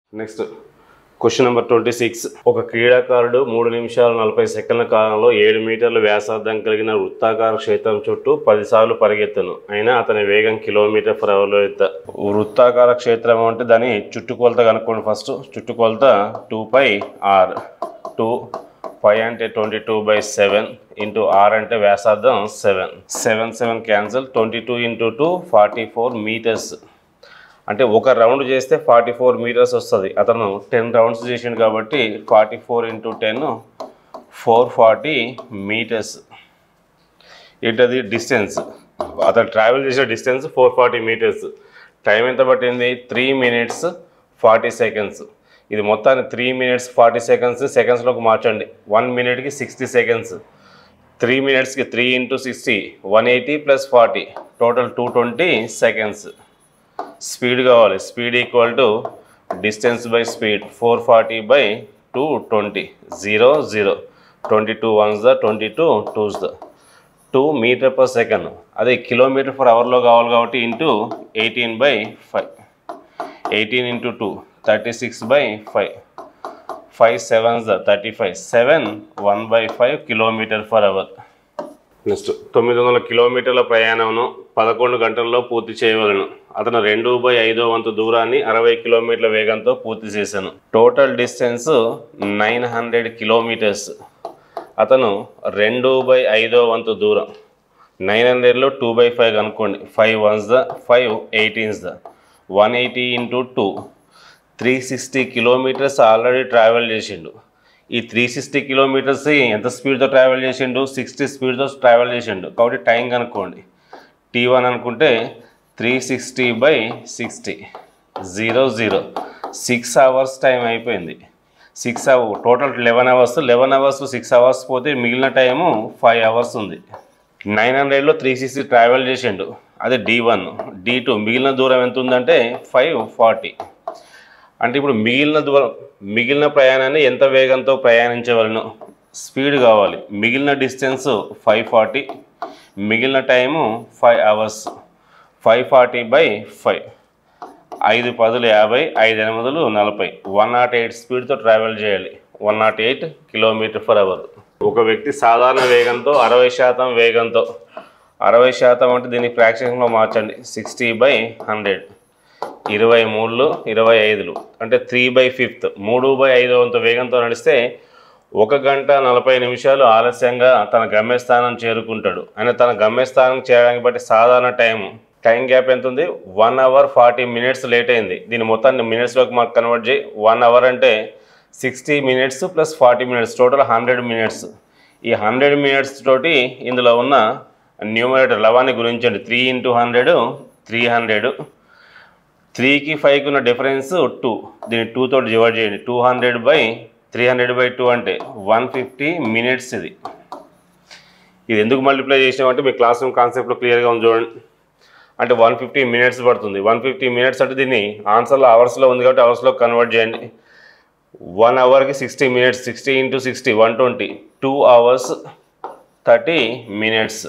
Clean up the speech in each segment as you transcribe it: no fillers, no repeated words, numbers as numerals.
Next question number 26. ఒక క్రీడాకారుడు 3 నిమిషాల 40 సెకండ్ల కాలంలో 7 మీటర్ల వ్యాసార్థం కలిగిన వృత్తాకార క్షేత్రం చుట్టూ 10 సార్లు పరిగెత్తను. అయినా అతని వేగం km/hలో ఎంత? వృత్తాకార క్షేత్రం అంటే దాని చుట్టుకొలత కనుక్కోండి. ఫస్ట్ చుట్టుకొలత 2πr. 2π అంటే 22/7 ఇంటూ r అంటే వ్యాసార్థం 7. 7 క్యాన్సల్. 22 × 2 44 మీటర్స్. అంటే ఒక రౌండ్ చేస్తే 44 మీటర్స్ వస్తుంది. అతను 10 రౌండ్స్ చేసిండు కాబట్టి 44 × 10 440 మీటర్స్. ఏంటది డిస్టెన్స్, అతను ట్రావెల్ చేసే డిస్టెన్స్ 440 మీటర్స్. టైం ఎంత పట్టింది? 3 minutes 40 seconds. ఇది మొత్తాన్ని 3 minutes 40 seconds సెకండ్స్లోకి మార్చండి. 1 minuteకి 60 seconds. 3 minutesకి 3 × 60 180 + 40 టోటల్ 220 seconds. స్పీడ్ కావాలి. Speed equal to distance by speed. 440/220 0 0 22 1s 22 2s 2 m/s. అదే km/hలో కావాలి కాబట్టి ఇంటూ 18/5. 18 × 2 36/5. 5 7s 35. 7 1/5 km/h. నెక్స్ట్ 900 కిలోమీటర్ల ప్రయాణంను 11 గంటల్లో పూర్తి చేయవలను. అతను 2/5వ వంతు దూరాన్ని 60 కిలోమీటర్ల వేగంతో పూర్తి చేశాను. Total distance 900 kilometres. అతను 2/5వ వంతు దూరం 900లో 2/5 కనుక్కోండి. 5 1s 5 18s 180 × 2 360 kilometres already travel చేసిండు. ఈ 360 కిలోమీటర్స్ ఎంత స్పీడ్తో ట్రావెల్ చేసిండు? 60 స్పీడ్తో ట్రావెల్ చేసిండు. కాబట్టి టైం కనుక్కోండి. T1 అనుకుంటే 360/60 0 0 6 hours టైం అయిపోయింది. 6 hours టోటల్ 11 hours. 11 hours 6 hours పోతే మిగిలిన టైము 5 hours ఉంది. 900లో 360 ట్రావెల్ చేసిండు. అదే D1. D2 మిగిలిన దూరం ఎంత ఉందంటే 540. అంటే ఇప్పుడు మిగిలిన ప్రయాణాన్ని ఎంత వేగంతో ప్రయాణించవలను? స్పీడ్ కావాలి. మిగిలిన డిస్టెన్స్ 540, మిగిలిన టైము 5 hours. 540/5 5 10 50 5 8 40 108 స్పీడ్తో ట్రావెల్ చేయాలి. 108 km/h. ఒక వ్యక్తి సాధారణ వేగంతో 60% వేగంతో 60% అంటే దీన్ని ఫ్రాక్షన్లో మార్చండి. 60/100 23 25 అంటే 3/5 3/5 వంతు వేగంతో నడిస్తే 1 గంట 40 నిమిషాలు ఆలస్యంగా తన గమ్యస్థానం చేరుకుంటాడు. ఆయన తన గమ్యస్థానం చేరడానికి బట్టి సాధారణ టైం గ్యాప్ ఎంత ఉంది? 1 hour 40 minutes లేట్ అయింది. దీని మొత్తాన్ని మినిట్స్లోకి మాకు కన్వర్ట్ చేయి. 1 hour అంటే 60 minutes + 40 minutes టోటల్ 100 minutes. ఈ 100 minutes తోటి ఇందులో ఉన్న న్యూమరేటర్ లవాన్ని గురించండి. 3 × 100 300. 3కి 5కి ఉన్న డిఫరెన్స్ 2. దీన్ని 2 తోటి డివైడ్ చేయండి. 200/300/2 అంటే 150 minutes. ఇది ఎందుకు మల్టిప్లై చేసామంటే మీ క్లాస్ రూమ్ కాన్సెప్ట్లో క్లియర్గా ఉంది చూడండి. అంటే 150 minutes పడుతుంది. 150 minutes అంటే దీన్ని ఆన్సర్లో అవర్స్లో ఉంది కాబట్టి అవర్స్లో కన్వర్ట్ చేయండి. 1 hourకి 60 minutes. 60 × 60 120. 2 hours 30 minutes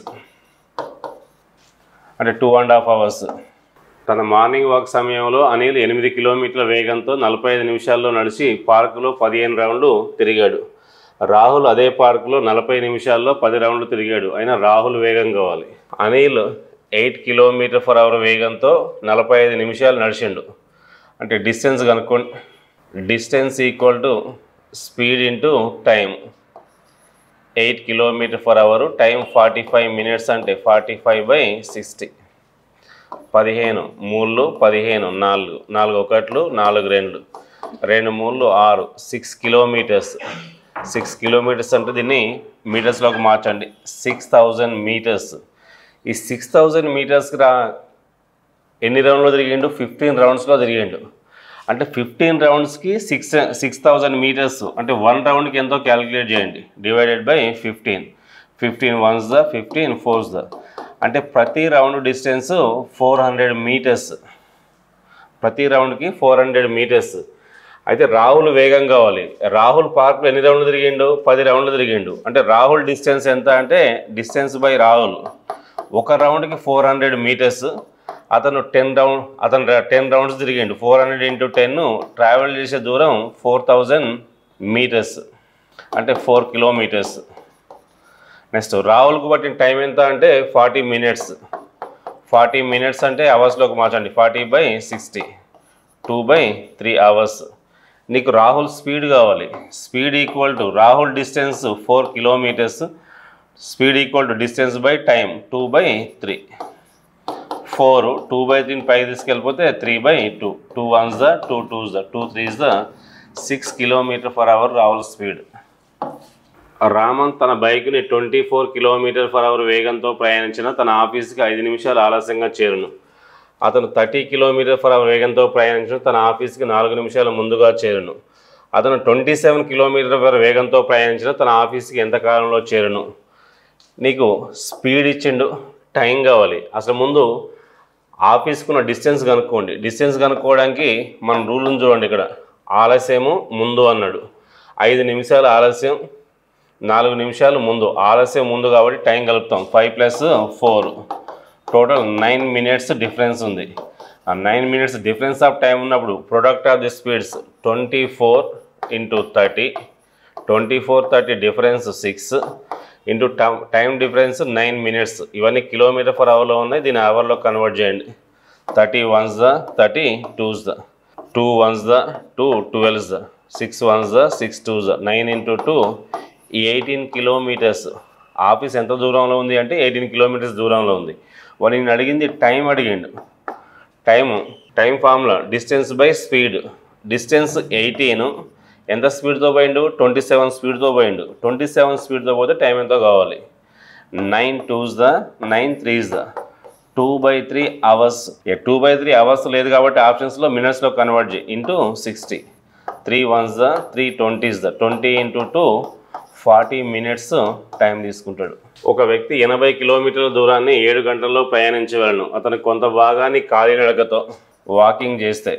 అంటే 2.5 hours. తన మార్నింగ్ వాక్ సమయంలో అనిల్ 8 కిలోమీటర్ల వేగంతో 45 నిమిషాల్లో నడిచి పార్కులో 15 రౌండ్లు తిరిగాడు. రాహుల్ అదే పార్కులో 40 నిమిషాల్లో 10 రౌండ్లు తిరిగాడు. అయినా రాహుల్ వేగం కావాలి. అనిల్ 8 km/h వేగంతో 45 నిమిషాలు నడిచిండు. అంటే డిస్టెన్స్ కనుక్కోండి. Distance equal to speed into time. 8 km/h time 45 minutes అంటే 45/60. 15 3 15 4 4 1 4 2 2 3 6 6 kilometers. 6 kilometers అంటే దీన్ని మీటర్స్లోకి మార్చండి. 6000 meters. ఈ 6000 metersకి ఎన్ని రౌండ్లో తిరిగిండు? 15 roundsలో తిరిగిండు. అంటే 15 roundsకి 6000 meters అంటే 1 రౌండ్కి ఎంతో క్యాలిక్యులేట్ చేయండి. /15. 15 1s 15 4s అంటే ప్రతి రౌండ్ డిస్టెన్స్ 400 meters. ప్రతి రౌండ్కి 400 meters. అయితే రాహుల్ వేగం కావాలి. రాహుల్ పార్క్లో ఎన్ని రౌండ్లు తిరిగిండు? 10 రౌండ్లు తిరిగిండు. అంటే రాహుల్ డిస్టెన్స్ ఎంత అంటే డిస్టెన్స్ బై రాహుల్. ఒక రౌండ్కి 400 meters. అతను 10 రౌండ్స్ తిరిగిండు. 400 × 10 ట్రావెల్ చేసే దూరం 4000 మీటర్స్, అంటే 4 కిలోమీటర్స్. నెక్స్ట్ రాహుల్కు పట్టిన టైం ఎంత అంటే 40 మినిట్స్. 40 మినిట్స్ అంటే అవర్స్లోకి మార్చండి. 40/60, 2/3 అవర్స్. నీకు రాహుల్ స్పీడ్ కావాలి. Speed equal to Rahul distance 4 kilometres, speed equal to distance by time 2/3. 4 2/3 పైకి తీసుకెళ్ళిపోతే 3/2. 2 1s 2 2s 2 3s 6 km/h Rahul speed. Raman తన బైక్ని 24 km/h వేగంతో ప్రయాణించిన తన ఆఫీస్కి 5 నిమిషాలు ఆలస్యంగా చేరును. అతను 30 km/h వేగంతో ప్రయాణించిన తన ఆఫీస్కి 4 నిమిషాలు ముందుగా చేరును. అతను 27 km/h వేగంతో ప్రయాణించిన తన ఆఫీస్కి ఎంత కాలంలో చేరును? నీకు స్పీడ్ ఇచ్చిండు, టైం కావాలి. అసలు ముందు ఆఫీస్కున్న డిస్టెన్స్ కనుక్కోండి. డిస్టెన్స్ కనుక్కోవడానికి మనం రూల్ని చూడండి. ఇక్కడ ఆలస్యము ముందు అన్నాడు. 5 నిమిషాలు ఆలస్యం, 4 నిమిషాలు ముందు. ఆలస్యం ముందు కాబట్టి టైం కలుపుతాం. 5 + 4 టోటల్ 9 మినిట్స్ డిఫరెన్స్ ఉంది. ఆ 9 మినిట్స్ డిఫరెన్స్ ఆఫ్ టైం ఉన్నప్పుడు product of the speeds 24 × 30, 24 30 difference 6 into time difference 9 minutes. ఇవన్నీ km/hలో ఉన్నాయి. దీన్ని అవర్లో కన్వర్ట్ చేయండి. 30 1s 30 2s 2 1s 2 12s 6 1s 6 2s 9 × 2 18 kilometres. Office ఎంత దూరంలో ఉంది అంటే 18 కిలోమీటర్స్ దూరంలో ఉంది. వాడు నేను అడిగింది టైం అడిగిండు. Time formula distance by speed. Distance 18, ఎంత స్పీడ్తో పోయిండు? 27 స్పీడ్తో పోయిండు. 27 స్పీడ్తో పోతే టైం ఎంతో కావాలి? 9 2s 9 3s 2/3 అవర్స్. 2/3 అవర్స్ లేదు కాబట్టి ఆప్షన్స్లో మినిట్స్లో కన్వర్ట్ చేయి. Into 60. 3 1s 3 20s 20 × 2 40 minutes time తీసుకుంటాడు. ఒక వ్యక్తి 80 కిలోమీటర్ల దూరాన్ని 7 గంటల్లో ప్రయాణించగలను. అతను కొంత భాగాన్ని కాలినడకతో వాకింగ్ చేస్తే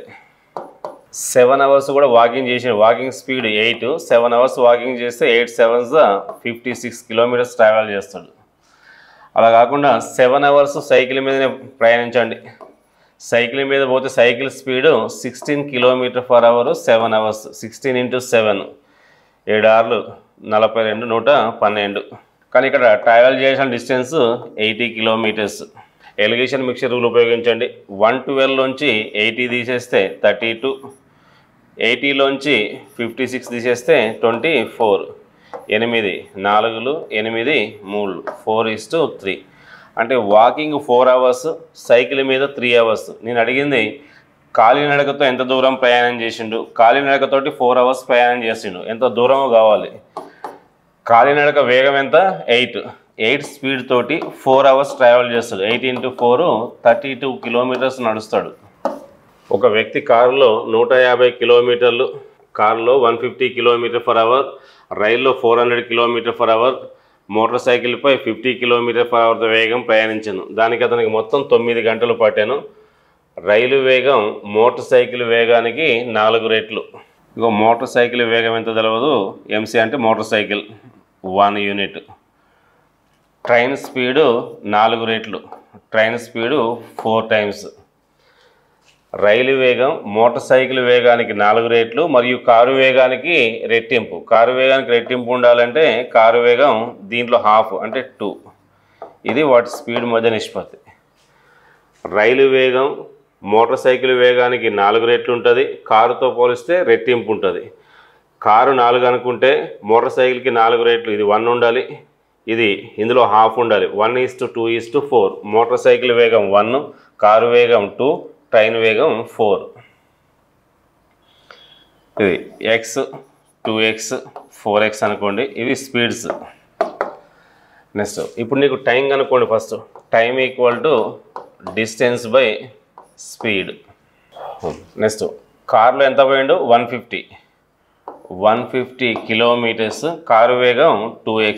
7 అవర్స్ కూడా వాకింగ్ చేసిన. వాకింగ్ స్పీడ్ 8, 7 అవర్స్ వాకింగ్ చేస్తే 8 7s 56 కిలోమీటర్స్ ట్రావెల్ చేస్తాడు. అలా కాకుండా 7 అవర్స్ సైకిల్ మీదనే ప్రయాణించండి. సైకిల్ మీద పోతే సైకిల్ స్పీడ్ 16 km/h 7 అవర్స్. 16 × 7 7 6 42 112. కానీ ఇక్కడ ట్రావెల్ చేసిన distance 80 kilometres. Alligation mixture rule ఉపయోగించండి. 112లోంచి 80 తీసేస్తే 32, 80లోంచి 56 తీసేస్తే 24, 8 4 8 3 4:3. అంటే వాకింగ్ 4 అవర్స్, సైకిల్ మీద 3 అవర్స్. నేను అడిగింది కాలినడకతో ఎంత దూరం ప్రయాణం చేసిండు. కాలినడకతోటి 4 అవర్స్ ప్రయాణం చేసిండు. ఎంత దూరమో కావాలి. కాలినడక వేగం ఎంత? 8 స్పీడ్ తోటి 4 అవర్స్ ట్రావెల్ చేస్తాడు. 8 × 4 32 కిలోమీటర్స్ నడుస్తాడు. ఒక వ్యక్తి కారులో 150 కిలోమీటర్లు, కారులో 150 km/h, రైల్లో 400 km/h, మోటార్ సైకిల్పై 50 km/h వేగం ప్రయాణించను. దానికి అతనికి మొత్తం 9 గంటలు పట్టాను. రైలు వేగం మోటార్ సైకిల్ వేగానికి 4 రెట్లు. ఇగో మోటార్ సైకిల్ వేగం ఎంత తెలియదు. MC అంటే motor cycle 1 unit. Train speed 4 రెట్లు. Train speed 4 times. రైలు వేగం మోటార్ సైకిల్ వేగానికి 4 రెట్లు మరియు కారు వేగానికి రెట్టింపు. కారు వేగానికి రెట్టింపు ఉండాలంటే కారు వేగం దీంట్లో హాఫ్ అంటే 2. ఇది వాటి స్పీడ్ మధ్య నిష్పత్తి. రైలు వేగం మోటార్ సైకిల్ వేగానికి 4 రెట్లు ఉంటుంది. కారుతో పోలిస్తే రెట్టింపు ఉంటుంది. కారు 4 అనుకుంటే మోటార్ సైకిల్కి 4 రెట్లు. ఇది 1 ఉండాలి, ఇది ఇందులో హాఫ్ ఉండాలి. 1:2:4. మోటార్ సైకిల్ వేగం 1, కారు వేగం 2, ట్రైన్ వేగం 4. ఇది x 2x 4x అనుకోండి. ఇవి స్పీడ్స్. నెక్స్ట్ ఇప్పుడు నీకు టైం కనుక్కోండి. First time equal to distance by speed. Next కార్లో ఎంత పోయిండు? 150 కిలోమీటర్స్. కారు వేగం 2x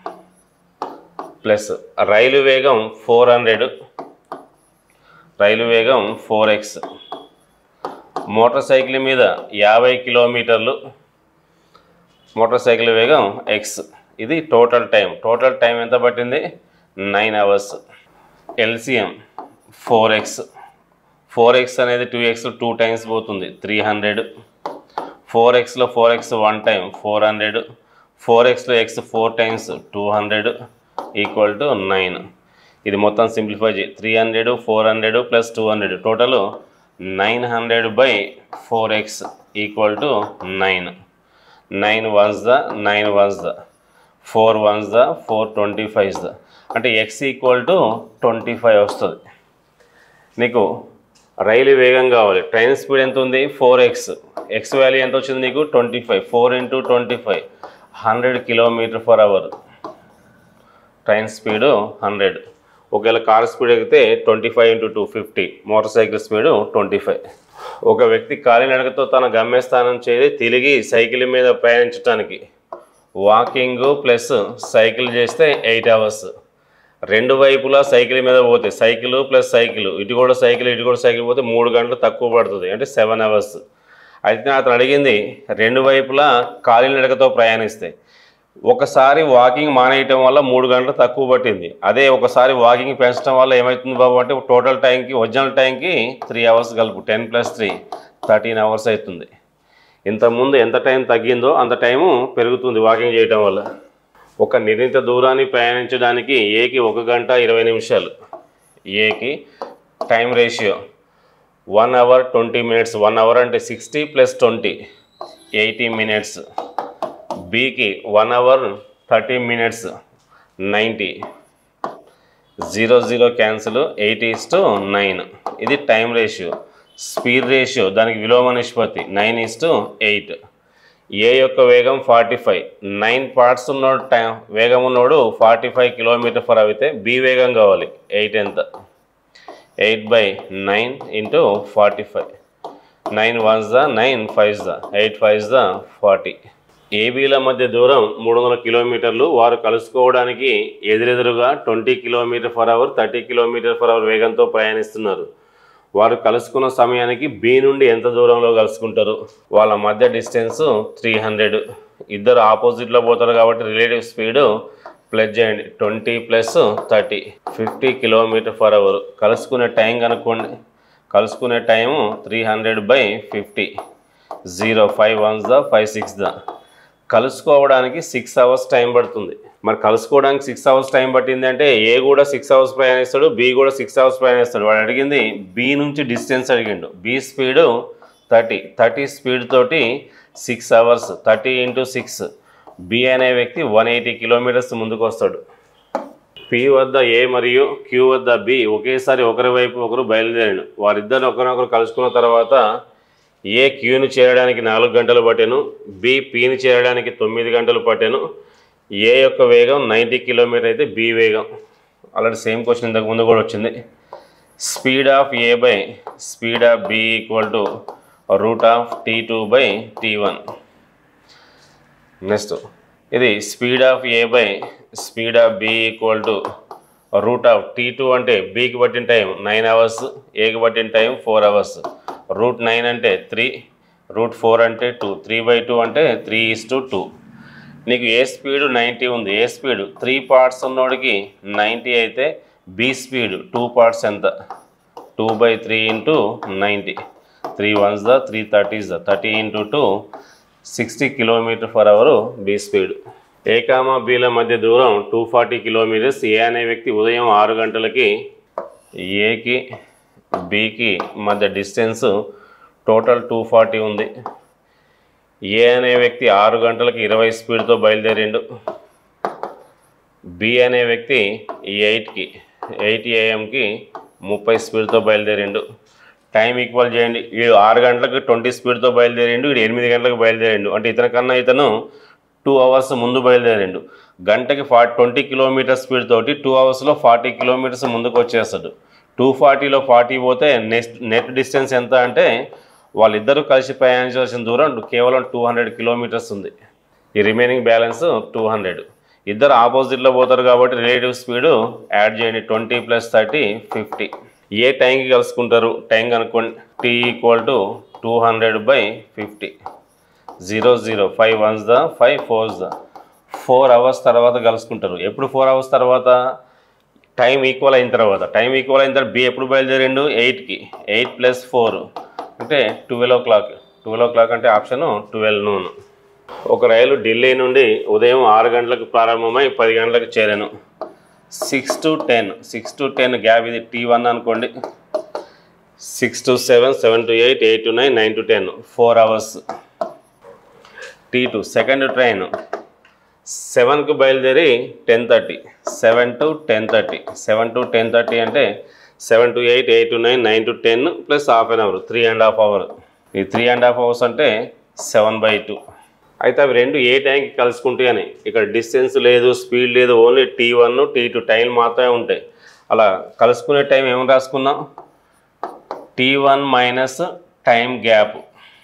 ప్లస్ రైలు వేగం 400, రైలు వేగం 4x. మోటార్ సైకిల్ మీద 50 కిలోమీటర్లు, మోటార్ సైకిల్ వేగం x. ఇది టోటల్ టైం. టోటల్ టైం ఎంత పట్టింది? 9 అవర్స్. LCM 4x 4x అనేది 2x 2 టైమ్స్ పోతుంది 300, 4xలో 4x 1 టైం 400, 4xలో x 4 టైమ్స్ 200 ఈక్వల్ టు 9. ఇది మొత్తం సింప్లిఫై చేయి. 300, 400 plus 200 total 900/4x equal to 9. 9 ones the 9 ones the 4 ones the 4 25 the అంటే x ఈక్వల్ టు 25 వస్తుంది. నీకు రైలు వేగం కావాలి. ట్రైన్ స్పీడ్ ఎంత ఉంది 4x, x వాల్యూ ఎంత వచ్చింది నీకు 25. 4 × 25 100 km/h. Train speed 100. ఒకవేళ కార్ స్పీడ్ ఎక్కితే 25 × 2 50. Motor cycle speed 25. ఒక వ్యక్తి కాలినడకతో తన గమ్యస్థానం చేరి తిరిగి సైకిల్ మీద ప్రయాణించడానికి వాకింగ్ ప్లస్ సైకిల్ చేస్తే 8 hours. రెండు వైపులా సైకిల్ మీద పోతే సైకిల్ ప్లస్ సైకిల్ ఇటు కూడా సైకిల్ పోతే 3 గంటలు తక్కువ పడుతుంది, అంటే 7 hours. అయితే అతను అడిగింది రెండు వైపులా కాలినడకతో ప్రయాణిస్తే. ఒకసారి వాకింగ్ మానేయటం వల్ల 3 గంటలు తక్కువ పట్టింది. అదే ఒకసారి వాకింగ్ పెంచడం వల్ల ఏమవుతుంది బాబు అంటే టోటల్ టైంకి ఒరిజినల్ టైంకి 3 hours కలుపు 10 + 3 13 hours అవుతుంది. ఇంతకుముందు ఎంత టైం తగ్గిందో అంత టైము పెరుగుతుంది వాకింగ్ చేయటం వల్ల. ఒక నిర్ణీత దూరాన్ని ప్రయాణించడానికి ఏకి 1 గంట 20 నిమిషాలు. ఏకి time ratio 1 hour 20 minutes. 1 hour అంటే 60 + 20 80 minutes. బీకి 1 hour 30 minutes 90. 0 0 క్యాన్సిల్ 8:9. ఇది టైం రేషియో. స్పీడ్ రేషియో దానికి విలోమ నిష్పత్తి 9:8. ఏ యొక్క వేగం 45. 9 parts ఉన్నోడు వేగం ఉన్నోడు 45 km/h అయితే బి వేగం కావాలి. 8 ఎంత 8/9 × 45. 9 ones the 9 5s the 8 5s the 40. ఏబీల మధ్య దూరం 300 కిలోమీటర్లు. వారు కలుసుకోవడానికి ఎదురెదురుగా 20 km/h 30 km/h వేగంతో ప్రయాణిస్తున్నారు. వారు కలుసుకున్న సమయానికి బి నుండి ఎంత దూరంలో కలుసుకుంటారు? వాళ్ళ మధ్య డిస్టెన్స్ 300. ఇద్దరు ఆపోజిట్లో పోతారు కాబట్టి రిలేటివ్ స్పీడ్ ప్లస్ చేయండి. 20 + 30 50 km/h. కలుసుకునే టైం కనుక్కోండి. కలుసుకునే టైము 300/50. 0 5 ones the 5 6 the. కలుసుకోవడానికి 6 hours టైం పడుతుంది. మరి కలుసుకోవడానికి 6 hours టైం పట్టింది అంటే ఏ కూడా 6 hours ప్రయాణిస్తాడు, బి కూడా 6 hours ప్రయాణిస్తాడు. వాడు అడిగింది బి నుంచి డిస్టెన్స్ అడిగిండు. బి స్పీడు 30 స్పీడ్ తోటి 6 hours 30 × 6. బి అనే వ్యక్తి 180 kilometers ముందుకు వస్తాడు. పి వద్ద ఏ మరియు క్యూ వద్ద బి ఒకేసారి ఒకరి వైపు ఒకరు బయలుదేరాడు. వారిద్దరు ఒకరినొకరు కలుసుకున్న తర్వాత ఏ క్యూని చేరడానికి 4 గంటలు పట్టాను, బి పిని చేరడానికి 9 గంటలు పట్టాను. ఏ యొక్క వేగం 90 km అయితే బి వేగం. అలాంటి సేమ్ క్వశ్చన్ ఇంతకు ముందు కూడా వచ్చింది. Speed of A by speed of B equal to √T2/T1. Next ఇది speed of A by speed of B equal to √T2 అంటే బికి పట్టిన టైం 9 hours, ఏకి పట్టిన టైం 4 hours. √9 అంటే 3, √4 అంటే 2, 3/2 అంటే 3:2. నీకు ఏ స్పీడ్ 90 ఉంది. ఏ స్పీడ్ 3 parts ఉన్నోడికి 90 అయితే బి స్పీడ్ 2 parts ఎంత 2/3 × 90. 3 ones the 3 30s the 30 × 2 60 km/h B speed. A comma బిల మధ్య దూరం 240 kilometers. ఏ అనే వ్యక్తి ఉదయం 6 గంటలకి ఏకి బికి మధ్య డిస్టెన్స్ టోటల్ 240 ఉంది. ఏ అనే వ్యక్తి 6 గంటలకి 20 స్పీడ్తో బయలుదేరిండు. బి అనే వ్యక్తి 8 AM-కి 30 స్పీడ్తో బయలుదేరిండు. టైం ఈక్వల్ చేయండి. వీడు 6 గంటలకు 20 స్పీడ్తో బయలుదేరిండు, వీడు 8 గంటలకు బయలుదేరిండు. అంటే ఇతను 2 hours ముందు బయలుదేరిండు. గంటకి 20 km స్పీడ్ తోటి 2 hours-లో 40 km ముందుకు వచ్చేస్తాడు. 240లో 40 పోతే నెట్ డిస్టెన్స్ ఎంత అంటే వాళ్ళిద్దరూ కలిసి ప్రయాణించాల్సిన దూరం కేవలం 200 kilometers ఉంది. ఈ రిమైనింగ్ బ్యాలెన్స్ 200. ఇద్దరు ఆపోజిట్లో పోతారు కాబట్టి రిలేటివ్ స్పీడు యాడ్ చేయండి. 20 + 30 50. ఏ టైంకి కలుసుకుంటారు? టైం కనుక్కోండి. T = 200/50. 0 0 5 ones the 5 4s the 4 hours తర్వాత కలుసుకుంటారు. ఎప్పుడు 4 hours తర్వాత? టైం ఈక్వల్ అయిన తర్వాత బి ఎప్పుడు బయలుదేరిండు 8కి 8 + 4 అంటే 12 o'clock 12 o'clock అంటే ఆప్షన్ 12 noon. ఒక రైలు ఢిల్లీ నుండి ఉదయం 6 గంటలకు ప్రారంభమై 10 గంటలకు చేరాను. 6 to 10 గ్యాప్ ఇది T1 అనుకోండి. 6 to 7, 7 to 8, 8 to 9, 9 to 10 4 hours. T2 second train 7కు బయలుదేరి 10:30 7 to 10:30 7 to 10:30 అంటే 7 to 8, 8 to 9, 9 to 10 plus half an hour 3.5 hours. ఈ 3.5 hours అంటే 7/2. అయితే అవి రెండు ఏ టైంకి కలుసుకుంటాయని ఇక్కడ డిస్టెన్స్ లేదు, స్పీడ్ లేదు, ఓన్లీ T1, T2 టైం మాత్రమే ఉంటాయి. అలా కలుసుకునే టైం ఏమని రాసుకున్నాం? T1 minus time gap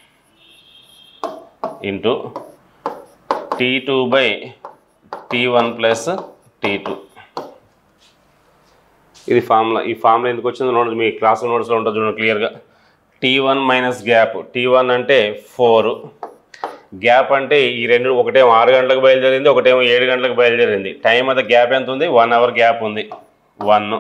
into T2 by T1 plus T2. ఇది ఫార్ములా. ఈ ఫార్ములా ఎందుకు వచ్చిందో నోట్స్ మీ క్లాస్ నోట్స్లో ఉంటుంది చూడండి క్లియర్గా. T1 minus gap. T1 అంటే 4, గ్యాప్ అంటే ఈ రెండు, ఒకటేమో 6 గంటలకు బయలుదేరింది, ఒకటేమో 7 గంటలకు బయలుదేరింది. టైం అయితే గ్యాప్ ఎంత ఉంది? 1 hour గ్యాప్ ఉంది. 1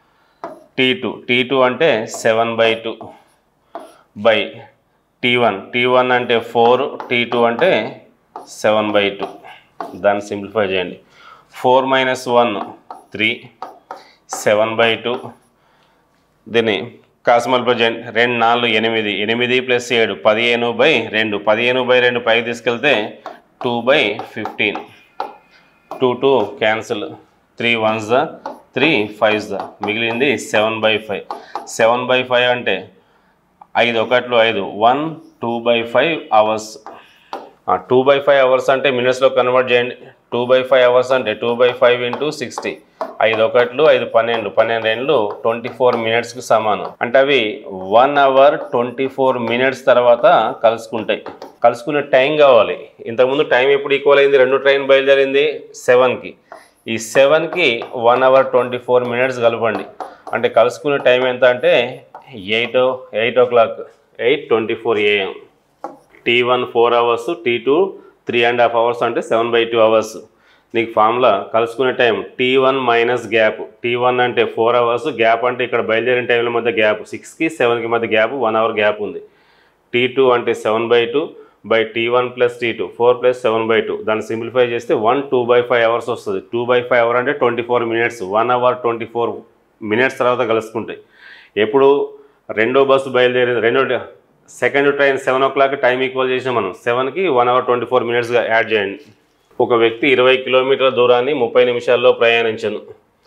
T2 అంటే 7/2 బై T1 అంటే 4, T2 అంటే 7/2. దాన్ని సింప్లిఫై చేయండి. 4 - 1 3 7/2. దీన్ని కాస్ మల్టిప్లై చేయండి. 2 4 8 8 + 7 15/2 15/2 పైకి తీసుకెళ్తే 2/15. 2 క్యాన్సిల్. 3 1s 3 5s మిగిలింది 7/5. 7/5 అంటే 5 1 5 1 2/5 hours. 2/5 hours అంటే మినిట్స్లో కన్వర్ట్ చేయండి. 2/5 hours అంటే 2/5 × 60. 5 1 5 12 12 24 minutesకి సమానం. అంటే అవి 1 hour 24 minutes తర్వాత కలుసుకుంటాయి. కలుసుకునే టైం కావాలి. ఇంతకుముందు టైం ఎప్పుడు ఈక్వల్ అయింది? రెండు ట్రైన్ బయలుదేరింది 7కి. ఈ 7కి 1 hour 24 minutes కలపండి. అంటే కలుసుకునే టైం ఎంత అంటే 8 o'clock 8:24 AM. T1 4 hours, T2 3.5 hours అంటే 7/2 hours. నీకు ఫార్ములా కలుసుకునే time T1 minus gap. T1 అంటే 4 hours, గ్యాప్ అంటే ఇక్కడ బయలుదేరిన టైంల మధ్య గ్యాప్ 6కి 7కి మధ్య గ్యాప్ 1 hour గ్యాప్ ఉంది. T2 అంటే 7/2 బై T1 + T2 4 + 7/2. దాన్ని సింప్లిఫై చేస్తే 1 2/5 hours వస్తుంది. 2/5 hour అంటే 24 minutes. 1 hour 24 minutes తర్వాత కలుసుకుంటాయి. ఎప్పుడు రెండో బస్సు బయలుదేరింది, second train 7 o'clock time equal చేసిన మనం 7కి 1 hour 24 minutesగా యాడ్ చేయండి. ఒక వ్యక్తి 20 కిలోమీటర్ల దూరాన్ని 30 నిమిషాల్లో ప్రయాణించను.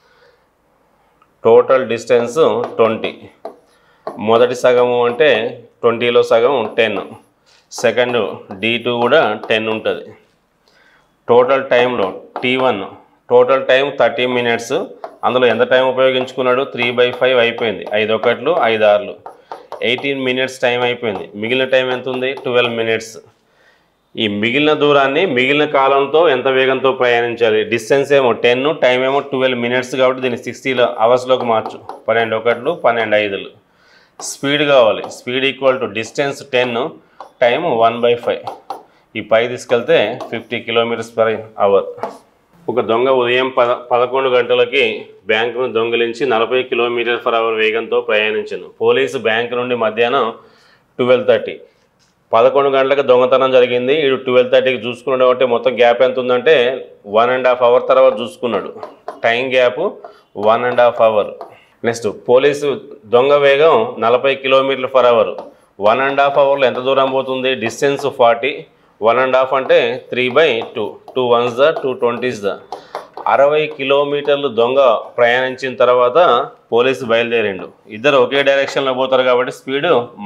Total distance 20. మొదటి సగము అంటే 20లో సగం 10. సెకండ్ D2 కూడా 10 ఉంటుంది. టోటల్ టైంలో T1 టోటల్ టైం 30 minutes. అందులో ఎంత టైం ఉపయోగించుకున్నాడు? 3/5 అయిపోయింది. 5 1 5 6 18 minutes టైం అయిపోయింది. మిగిలిన టైం ఎంత ఉంది? 12 minutes. ఈ మిగిలిన దూరాన్ని మిగిలిన కాలంతో ఎంత వేగంతో ప్రయాణించాలి? డిస్టెన్స్ ఏమో 10, టైం ఏమో 12 minutes కాబట్టి దీన్ని 60 hours మార్చు. 12 1 12 5. స్పీడ్ కావాలి. Speed equal to distance 10, time 1/5. ఈ పై తీసుకెళ్తే 50 km/h. ఒక దొంగ ఉదయం 11 గంటలకి బ్యాంకును దొంగిలించి 40 km/h వేగంతో ప్రయాణించను. పోలీసు బ్యాంకు నుండి మధ్యాహ్నం 12:30 11 గంటలకు దొంగతనం జరిగింది. వీడు 12:30కి చూసుకున్నాడు అంటే మొత్తం గ్యాప్ ఎంత ఉందంటే 1.5 hour తర్వాత చూసుకున్నాడు. Time gap 1.5 hour. Next police దొంగ వేగం 40 km/h. 1.5 hourలో ఎంత దూరం పోతుంది? డిస్టెన్స్ 40. 1.5 అంటే 3/2. 2 1s 2 20s 60 kilometers దొంగ ప్రయాణించిన తర్వాత పోలీసు బయలుదేరిండు. ఇద్దరు ఒకే డైరెక్షన్లో పోతారు కాబట్టి స్పీడ్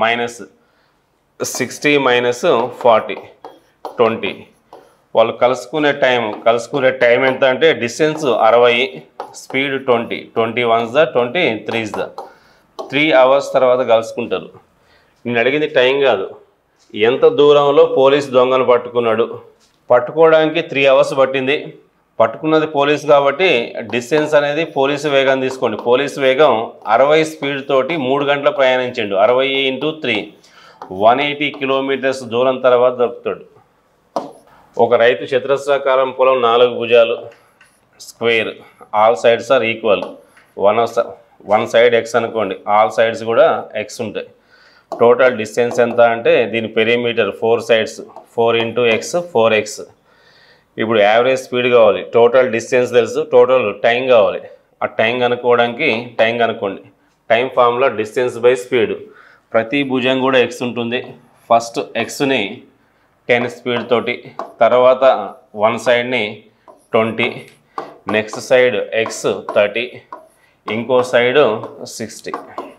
-60 - 40 20. వాళ్ళు కలుసుకునే టైం ఎంత అంటే distance 60, speed 20. 21s 23s 3 hours తర్వాత కలుసుకుంటారు. నేను అడిగింది టైం కాదు, ఎంత దూరంలో పోలీసు దొంగను పట్టుకున్నాడు. పట్టుకోవడానికి 3 hours పట్టింది. పట్టుకున్నది పోలీసు కాబట్టి డిస్టెన్స్ అనేది పోలీసు వేగం తీసుకోండి. పోలీసు వేగం 60 స్పీడ్ తోటి 3 గంటల ప్రయాణించండు. 60 × 3 180 kilometers దూరం తర్వాత దొరుకుతాడు. ఒక రైతు చతురస్రాకారం పొలం 4 భుజాలు, square, all sides are equal. One side X అనుకోండి, ఆల్ సైడ్స్ కూడా ఎక్స్ ఉంటాయి. టోటల్ డిస్టెన్స్ ఎంత అంటే దీని పెరిమీటర్ 4 సైడ్స్ 4 × x 4x. ఇప్పుడు యావరేజ్ స్పీడ్ కావాలి, టోటల్ డిస్టెన్స్ తెలుసు, టోటల్ టైం కావాలి. ఆ టైం కనుక్కోవడానికి టైం కనుక్కోండి. Time formula distance by speed. ప్రతి భుజం కూడా ఎక్స్ ఉంటుంది. ఫస్ట్ ఎక్స్ని 10 స్పీడ్ తోటి, తర్వాత వన్ సైడ్ని 20, నెక్స్ట్ సైడ్ ఎక్స్ 30, ఇంకో సైడు 60.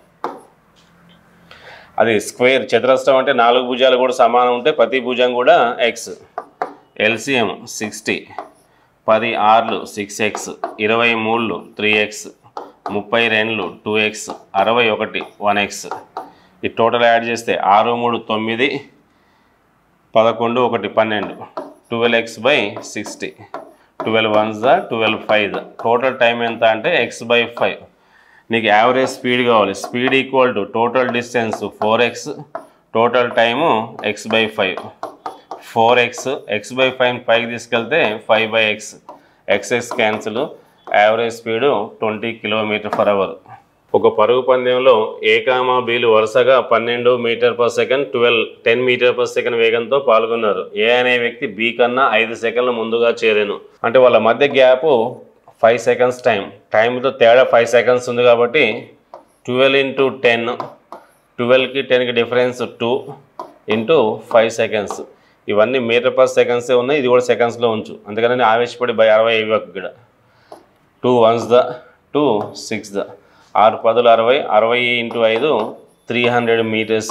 అది స్క్వేర్ చతురస్రం అంటే 4 భుజాలు కూడా సమానం ఉంటే ప్రతి భుజం కూడా X. LCM 60, 10 6 6x, 23 3x, 32 2x, 61 1x. ఈ టోటల్ యాడ్ చేస్తే 6 3 9, 11 1 12, 12x/60. 12 1s 12 5. టోటల్ టైం ఎంత అంటే x/5. నీకు యావరేజ్ స్పీడ్ కావాలి. Speed equal to total distance 4x, total time x/5. 4x x/5 పైకి తీసుకెళ్తే 5/x, xx cancel. Average speed 20 km/h. ఒక పరుగు పందెంలో A, Bలు వరుసగా 12 m/s, 10 m/s వేగంతో పాల్గొన్నారు. ఏ అనే వ్యక్తి B కన్నా 5 సెకండ్ల ముందుగా చేరాను. అంటే వాళ్ళ మధ్య గ్యాప్ 5 సెకండ్స్ టైంతో తేడా 5 సెకండ్స్ ఉంది కాబట్టి 12 × 10, 12కి 10కి డిఫరెన్స్ 2 × 5 సెకండ్స్. ఇవన్నీ m/s ఉన్నాయి, ఇది కూడా సెకండ్స్లో ఉంచు. అందుకని ఆవేశపడి 60 ఇక్కడ 2 1s 2 6 6 10 60, 60 × 5 300 meters.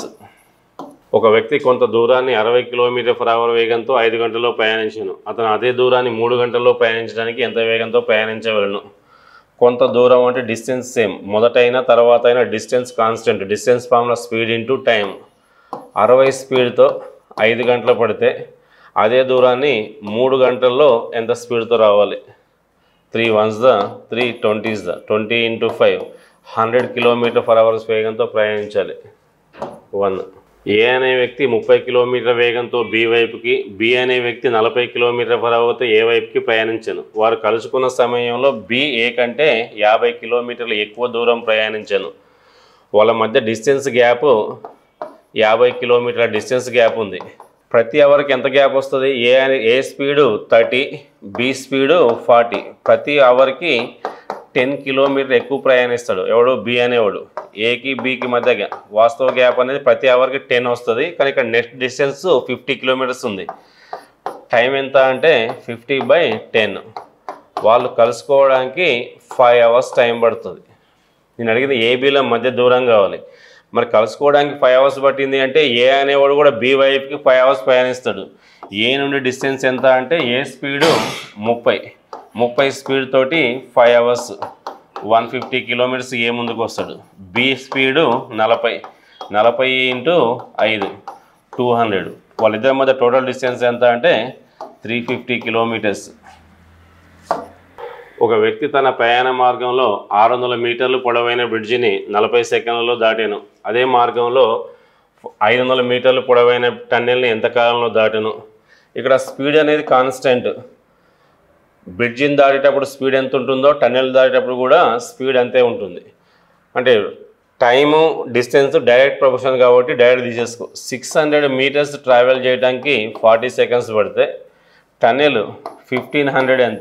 ఒక వ్యక్తి కొంత దూరాన్ని 60 km/h వేగంతో 5 గంటల్లో ప్రయాణించాను. అతను అదే దూరాన్ని 3 గంటల్లో ప్రయాణించడానికి ఎంత వేగంతో ప్రయాణించగలను? కొంత దూరం అంటే డిస్టెన్స్ సేమ్, మొదటైనా తర్వాత అయినా distance constant. Distance formula speed × time. 60 స్పీడ్తో 5 గంటలు పడితే అదే దూరాన్ని 3 గంటల్లో ఎంత స్పీడ్తో రావాలి? 3 1s 3 20s 20 × 5 100 km/h వేగంతో ప్రయాణించాలి. 1. ఏ అనే వ్యక్తి 30 km వేగంతో బి వైపుకి, బి అనే వ్యక్తి 40 km/hతో ఏ వైపుకి ప్రయాణించాను. వారు కలుసుకున్న సమయంలో బి ఏ కంటే 50 km ఎక్కువ దూరం ప్రయాణించాను. వాళ్ళ మధ్య distance gap 50 km distance gap ఉంది. ప్రతి అవర్కి ఎంత గ్యాప్ వస్తుంది? A speed 30, B speed 40. ప్రతి అవర్కి 10 km ఎక్కువ ప్రయాణిస్తాడు ఎవడు? బి అనేవాడు. ఏకి బికి మధ్య వాస్తవ గ్యాప్ అనేది ప్రతి అవర్కి 10 వస్తుంది, కానీ ఇక్కడ నెక్స్ట్ డిస్టెన్స్ 50 km ఉంది. టైం ఎంత అంటే 50/10. వాళ్ళు కలుసుకోవడానికి 5 hours టైం పడుతుంది. నేను అడిగింది ఏబీల మధ్య దూరం కావాలి. మరి కలుసుకోవడానికి 5 hours పట్టింది అంటే ఏ అనేవాడు కూడా బి వైపుకి 5 hours ప్రయాణిస్తాడు. ఏ నుండి డిస్టెన్స్ ఎంత అంటే ఏ స్పీడు 30 స్పీడ్ తోటి 5 hours 150 km ఏ ముందుకు వస్తాడు. B speed 40 × 5 200. వాళ్ళిద్దరి మధ్య టోటల్ డిస్టెన్స్ ఎంత అంటే 350 km. ఒక వ్యక్తి తన ప్రయాణ మార్గంలో 600 మీటర్లు పొడవైన బ్రిడ్జిని 40 సెకండ్లలో దాటాను. అదే మార్గంలో 500 మీటర్లు పొడవైన టన్నెల్ని ఎంత కాలంలో దాటాను? ఇక్కడ స్పీడ్ అనేది కాన్స్టెంట్. బ్రిడ్జిని దాటేటప్పుడు స్పీడ్ ఎంత ఉంటుందో టన్నెల్ దాటేటప్పుడు కూడా స్పీడ్ అంతే ఉంటుంది. అంటే టైము డిస్టెన్స్ డైరెక్ట్ ప్రొపోర్షన్ కాబట్టి డైరెక్ట్ తీసేసుకో. 600 meters ట్రావెల్ చేయడానికి 40 seconds పడితే టన్నెల్ 1500 ఎంత?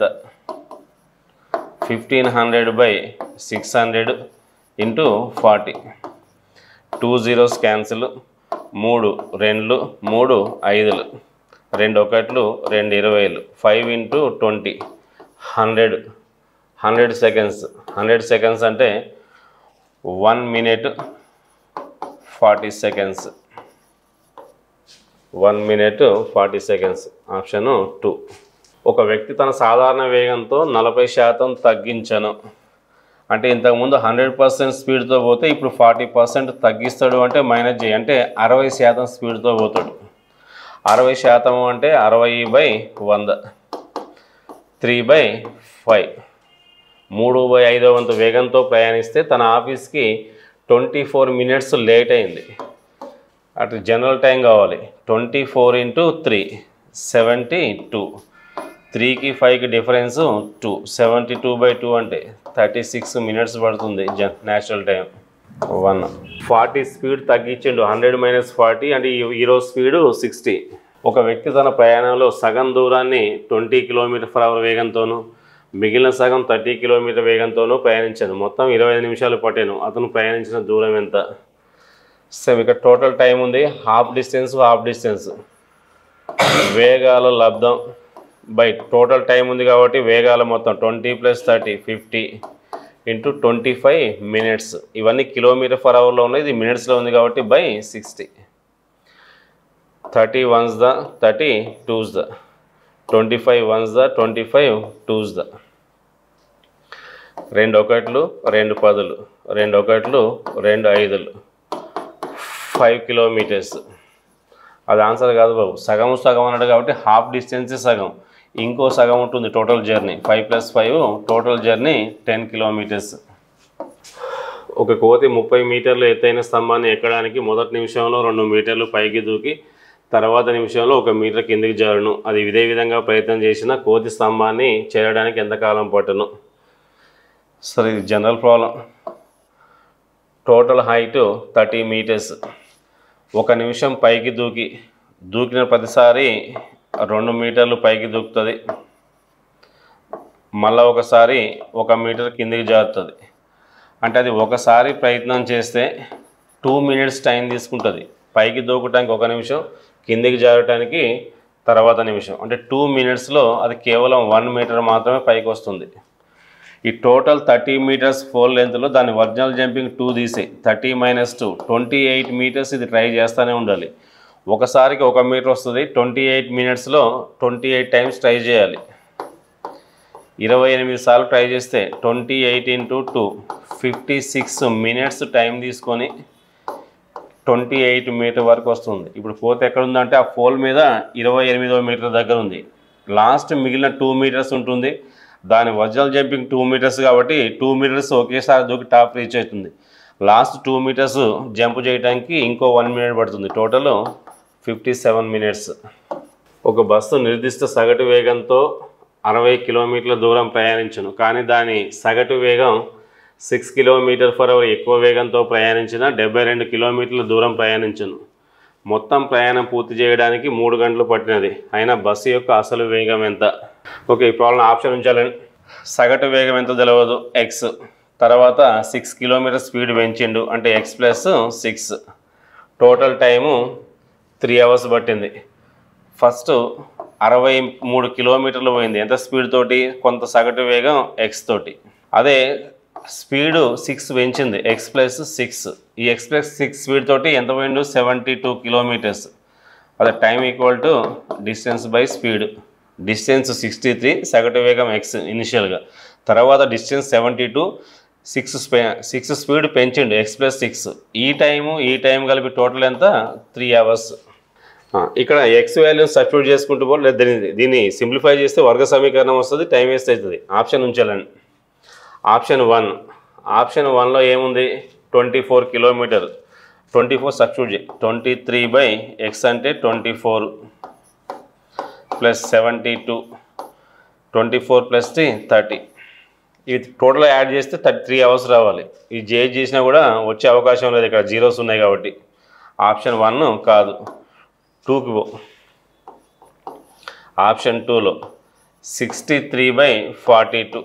1500/600 × 40. 2 zeros క్యాన్సిల్. 3 2 3 5, 2 1 2 20, 5 × 20 100 seconds. 100 seconds అంటే 1 minute 40 seconds. 1 minute 40 seconds. Option 2. ఒక వ్యక్తి తన సాధారణ వేగంతో 40% తగ్గించను. అంటే ఇంతకుముందు 100% స్పీడ్తో పోతే ఇప్పుడు 40% తగ్గిస్తాడు అంటే మైనస్ చేయి, అంటే 60% స్పీడ్తో పోతాడు. 60% అంటే 60/100. 3/5. 3/5వ వంతు వేగంతో ప్రయాణిస్తే తన ఆఫీస్కి 24 minutes లేట్ అయింది. అటు జనరల్ టైం కావాలి. 24 × 3 72. 3కి 5కి డిఫరెన్స్ 2, 72/2 అంటే 36 మినిట్స్ పడుతుంది నేచురల్ టైం. 1 40 స్పీడ్ తగ్గించిండు, 100 - 40 అంటే ఈరోజు స్పీడు 60. ఒక వ్యక్తి తన ప్రయాణంలో సగం దూరాన్ని 20 km/h వేగంతోనూ మిగిలిన సగం 30 km వేగంతోనూ ప్రయాణించాను. మొత్తం 25 నిమిషాలు పట్టాను. అతను ప్రయాణించిన దూరం ఎంత? సేమ్ ఇక్కడ టోటల్ టైం ఉంది, హాఫ్ డిస్టెన్స్ వేగాల లబ్ధం బై టోటల్ టైం ఉంది కాబట్టి వేగాల మొత్తం 20 + 30 50 × 25 మినిట్స్. ఇవన్నీ km/hలో ఉన్నాయి, ఇది మినిట్స్లో ఉంది కాబట్టి by 60. 30 1s the 30 2s the 25 1s the 25 2s the 2 1లు 2 10లు 2 1లు 2 5లు 5 kilometers. అది ఆన్సర్ కాదు బాబు, సగం అన్నాడు కాబట్టి హాఫ్ డిస్టెన్స్ సగం, ఇంకో సగం ఉంటుంది total journey. 5 + 5 total journey 10 kilometers. ఒక కోతి 30 మీటర్లు ఎత్తైన స్తంభాన్ని ఎక్కడానికి మొదటి నిమిషంలో 2 మీటర్లు పైకి దూకి తర్వాత నిమిషంలో 1 మీటర్ కిందికి జారును. అది ఇదే విధంగా ప్రయత్నం చేసిన కోతి స్తంభాన్ని చేరడానికి ఎంతకాలం పట్టును? సరే, ఇది general problem. Total height 30 meters. 1 నిమిషం పైకి దూకిన ప్రతిసారి 2 మీటర్లు పైకి దూకుతుంది, మళ్ళీ ఒకసారి 1 మీటర్ కిందికి జారుతుంది. అంటే అది ఒకసారి ప్రయత్నం చేస్తే 2 minutes టైం తీసుకుంటుంది. పైకి దూకటానికి 1 నిమిషం, కిందికి జారటానికి తర్వాత నిమిషం, అంటే 2 minutesలో అది కేవలం 1 మీటర్ మాత్రమే పైకి వస్తుంది. ఈ టోటల్ 30 meters ఫోల్ లెంత్లో దాని ఒరిజినల్ జంపింగ్ 2 తీసి 30 - 2 28 meters ఇది ట్రై చేస్తూనే ఉండాలి. ఒకసారికి 1 మీటర్ వస్తుంది, 28 minutesలో 28 times ట్రై చేయాలి. 28 సార్లు ట్రై చేస్తే 28 × 2 56 minutes టైం తీసుకొని 28 మీటర్ వరకు వస్తుంది. ఇప్పుడు కోతి ఎక్కడ ఉందంటే ఆ ఫోల్ మీద 28వ మీటర్ దగ్గర ఉంది. లాస్ట్ మిగిలిన 2 meters ఉంటుంది. దాని ఒరిజినల్ జంపింగ్ 2 meters కాబట్టి 2 meters ఒకేసారి దూకి టాప్ రీచ్ అవుతుంది. లాస్ట్ 2 meters జంప్ చేయడానికి ఇంకో 1 minute పడుతుంది. Total 57 minutes. ఒక బస్సు నిర్దిష్ట సగటు వేగంతో 60 కిలోమీటర్ల దూరం ప్రయాణించును, కానీ దాని సగటు వేగం 6 km/h ఎక్కువ వేగంతో ప్రయాణించిన 72 కిలోమీటర్ల దూరం ప్రయాణించును. మొత్తం ప్రయాణం పూర్తి చేయడానికి 3 గంటలు పట్టినది. అయినా బస్సు యొక్క అసలు వేగం ఎంత? ఓకే, ఈ ప్రాబ్లం ఆప్షన్ ఉంచాలండి. సగటు వేగం ఎంత తెలియదు, x. తర్వాత 6 km స్పీడ్ పెంచిండు అంటే x + 6. టోటల్ టైము 3 hours పట్టింది. ఫస్ట్ 63 కిలోమీటర్లు పోయింది. ఎంత స్పీడ్ తోటి? కొంత సగటు వేగం x తోటి. అదే స్పీడు 6 పెంచింది, x + 6. ఈ x + 6 స్పీడ్ తోటి ఎంత పోయిండు? 72 kilometers. అదే time equal to distance by speed. Distance 63, సగటు వేగం x ఇనిషియల్గా, తర్వాత డిస్టెన్స్ 72, 6 స్పీడ్ పెంచిండు x + 6. ఈ టైం కలిపి టోటల్ ఎంత? 3 hours. ఇక్కడ x వాల్యూని సబ్స్టిట్యూట్ చేసుకుంటూ పోవాలి. దీన్ని సింప్లిఫై చేస్తే వర్గ సమీకరణం వస్తుంది, టైం వేస్ట్ అవుతుంది. ఆప్షన్ ఉంచాలండి. ఆప్షన్ 1. ఆప్షన్ 1లో ఏముంది? 24 కిలోమీటర్. 24 సబ్స్టిట్యూట్ చేయి. 23/x అంటే 24 + 72, 24 + 3 30. ఇవి టోటల్ యాడ్ చేస్తే 3 hours రావాలి. ఈ చేసినా కూడా వచ్చే అవకాశం లేదు, ఇక్కడ జీరోస్ ఉన్నాయి కాబట్టి. ఆప్షన్ 1 కాదు, 2కి పో. ఆప్షన్ 2లో 63/42,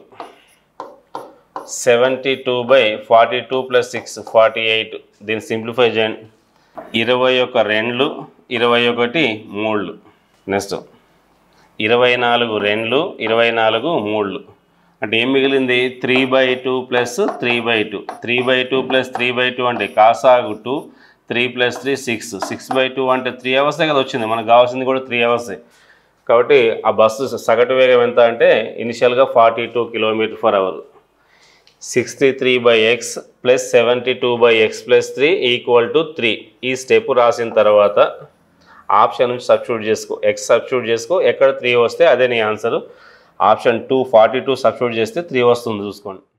72/42 + 6 48. దీన్ని సింప్లిఫై చేయండి. 21 2, 21 3. నెక్స్ట్ 24 2, 24 3. అంటే ఏం మిగిలింది? 3/2 + 3/2. 3/2 + 3/2 అంటే కాసాగు 2, 3 + 3 6. 6/2 అంటే 3 hours కదా వచ్చింది. మనకు కావాల్సింది కూడా 3 hours. కాబట్టి ఆ బస్సు సగటు వేగం ఎంత అంటే ఇనిషియల్గా 42 km/h. 63/x + 72/x + 3 = 3. ఈ స్టెప్ రాసిన తర్వాత ఆప్షన్ నుంచి సబ్స్టిట్యూట్ చేసుకో. x సబ్స్టిట్యూట్ చేసుకో, ఎక్కడ 3 వస్తే అదే నీ ఆన్సర్. ఆప్షన్ 2 42 సబ్స్టిట్యూట్ చేస్తే 3 వస్తుంది, చూసుకోండి.